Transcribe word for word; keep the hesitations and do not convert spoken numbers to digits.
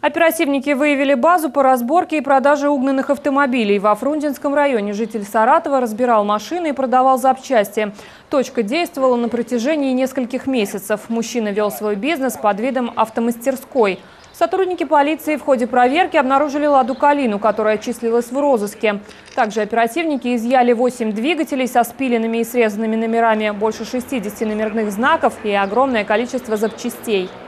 Оперативники выявили базу по разборке и продаже угнанных автомобилей. Во Фрунзенском районе житель Саратова разбирал машины и продавал запчасти. Точка действовала на протяжении нескольких месяцев. Мужчина вел свой бизнес под видом автомастерской. Сотрудники полиции в ходе проверки обнаружили «Ладу Калину», которая числилась в розыске. Также оперативники изъяли восемь двигателей со спиленными и срезанными номерами, больше шестидесяти номерных знаков и огромное количество запчастей.